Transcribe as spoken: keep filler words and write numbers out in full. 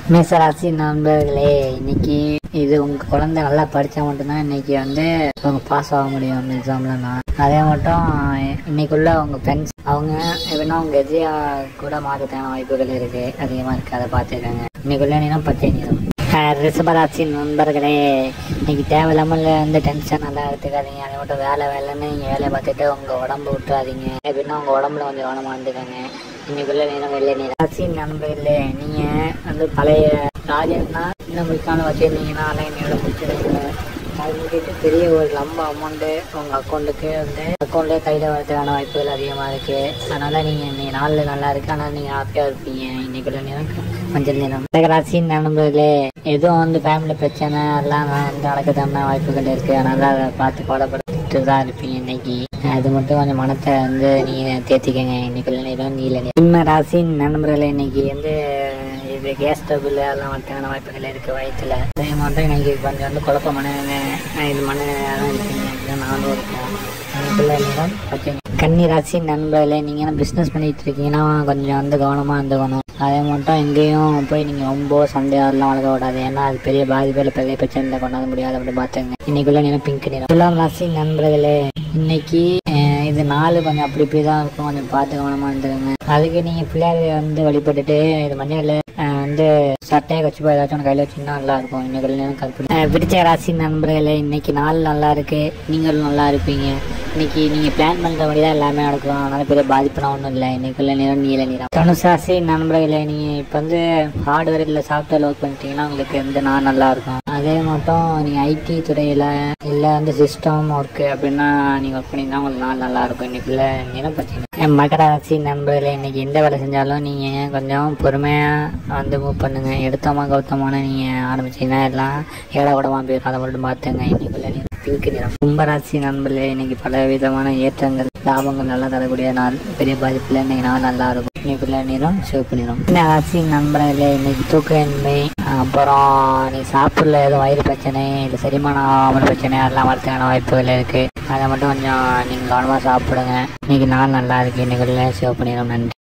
மேசராசி நண்பர்களே, இன்னைக்கு இது உங்க குழந்தை நல்லா படிச்சா மட்டும்தான் இன்னைக்கு வந்து அவங்க பாஸ் ஆக முடியும் எக்ஸாம்லன்னா. அதே மட்டும் இன்னைக்குள்ள உங்க ஃப்ரெண்ட்ஸ் அவங்க எப்படின்னா உங்க எதிரியா கூட மாற்றத்தான வாய்ப்புகள் இருக்கு, அதிகமா இருக்கு. அதை பார்த்துக்கோங்க. இன்னைக்குள்ள நீங்க பச்சை நிறம். ரிஷபராசி நண்பர்களே, இன்னைக்கு தேவையில்லாமல் வந்து டென்ஷன் நல்லா எடுத்துக்காதீங்க. அதை மட்டும் வேலை வேலைன்னு நீங்கள் வேலையை பார்த்துட்டு உங்கள் உடம்பு விட்டுறாதீங்க. எப்படின்னா உங்கள் உடம்புல கொஞ்சம் கவனமாக இருந்துக்கோங்க. இன்னைக்குள்ள நேரம் வெள்ளை நேரம். ராசி நண்பர்களே, நீங்கள் வந்து பழைய ப்ராஜெக்ட்னா இன்னும் முடிக்காமல் வச்சுருந்தீங்கன்னா அதை என்னோட முடிச்சிருக்கீங்க. அது முடிக்கிட்டு பெரிய ஒரு லம்ப அமௌண்ட்டு உங்கள் அக்கௌண்ட்டுக்கு வந்து அக்கௌண்ட்லேயே கையில் வரதுக்கான வாய்ப்புகள் அதிகமாக இருக்குது. அதனால் நீங்கள் இன்னைக்கு நாளில் நல்லா இருக்குது. ஆனால் நீங்கள் ஹாப்பியாக இருப்பீங்க. இன்னைக்குள்ள நேரம் மஞ்சள் நிறம். ராசி நண்பர்களே, எதுவும் வந்து ஃபேமிலி பிரச்சனை எல்லாம் வந்து நடக்கத்தான வாய்ப்புகள் இருக்குது. அதனால் அதை பார்த்து கவலைப்பட்டு தான் இருப்பீங்க இன்னைக்கு. அது மட்டும் கொஞ்சம் மனத்தை வந்து நீங்கள் தேர்த்திக்கங்க. இன்னைக்குள்ள நேரம் நீல நேரம். சிம்ம ராசி நண்பர்களே, இன்னைக்கு வந்து இது கேஸ் ஸ்டபிள் எல்லாம் வரதுக்கான வாய்ப்புகள் இருக்குது வயிற்றுல. அதே மட்டும் இன்னைக்கு கொஞ்சம் வந்து குழப்பமான இது மன தான் இருப்பீங்க. நானும் இருக்கும். இன்னைக்குள்ள நேரம் பச்சை. கன்னி ராசி நண்பர்களே, நீங்கள் பிஸ்னஸ் பண்ணிட்டு இருக்கீங்கன்னா கொஞ்சம் வந்து கவனமாக இருந்துக்கணும். அதே மட்டும் எங்கேயும் போய் நீங்கள் ரொம்ப சந்தேகம்லாம் வளர்க்க விடாது. ஏன்னா அது பெரிய பாதிப்பில் பெரிய பிரச்சனை கொண்டாட முடியாது. அப்படி பார்த்துங்க. இன்னைக்குள்ள நேரம் பிங்க் நிறம். துலாம் ராசி நண்பர்களே, இன்னைக்கு இது நாலு கொஞ்சம் அப்படி இப்படி தான் இருக்கும். கொஞ்சம் பார்த்து கவனமாக இருந்துருங்க. அதுக்கு நீங்கள் பிள்ளையார் வந்து வழிபட்டுட்டு இது மஞ்சள் வந்து சட்டையை கட்சி போய் ஏதாச்சும் கையில் வச்சுன்னா நல்லா இருக்கும். இன்னைக்குள்ள நேரம் கற்பனை. விருச்சிக ராசி நண்பர்களே, இன்னைக்கு நாள் நல்லா இருக்கு. நீங்களும் நல்லா இருப்பீங்க. இன்னைக்கு நீங்கள் பிளான் பண்ணுறபடி தான் எல்லாமே நடக்கும். அதனால பெரிய பாதிப்புனா ஒன்றும் இல்லை. இன்னைக்குள்ள நேரம் நீல நிறம். தனுசு ராசி நண்பர்களே, நீங்கள் இப்போ வந்து ஹார்ட்வேர் இல்லை சாஃப்ட்வேர் ஒர்க் பண்ணிட்டீங்கன்னா உங்களுக்கு வந்து நாள் நல்லா இருக்கும். அதே மட்டும் நீங்கள் ஐடி துறையில் இல்லை வந்து சிஸ்டம் ஒர்க்கு அப்படின்னா நீங்கள் ஒர்க் பண்ணிங்கன்னா உங்களுக்கு நாள் நல்லா இருக்கும். இன்னைக்குள்ள நிறம் பச்சை. மகர ராசி நண்பர்களே, இன்னைக்கு எந்த வேலை செஞ்சாலும் நீங்கள் கொஞ்சம் பொறுமையாக வந்து மூவ் பண்ணுங்க. எடுத்தோமா கௌத்தமான நீங்கள் ஆரம்பிச்சிங்கன்னா எல்லாம் ஏழை கூடமாக போயிருக்கும். அதை மட்டும் பார்த்துங்க. இன்னைக்குள்ள பிங்க் நிறம். கும்பராசி நண்பர்களே, இன்னைக்கு பல விதமான ஏற்றங்கள் லாபங்கள் நல்லா தரக்கூடிய நாள். பெரிய பாதிப்பில் இன்னைக்கு நாள் நல்லா இருக்கும். இன்னைக்குள்ள நிறம் சிவப்பு நிறம். இந்த ராசி நண்பர்களே, இன்னைக்கு தூக்கமின்மை, அப்புறம் நீ சாப்பிடல எதுவும் வயிறு பிரச்சனை இல்லை செரிமான ஆகாமல் பிரச்சனை அதெல்லாம் வரதுக்கான வாய்ப்புகள் இருக்குது. அதை மட்டும் கொஞ்சம் நீங்கள் கவனமாக சாப்பிடுங்க. இன்னைக்கு நாள் நல்லா இருக்குது. இன்னைக்குள்ள சிவப்பு நிறம். நன்றி.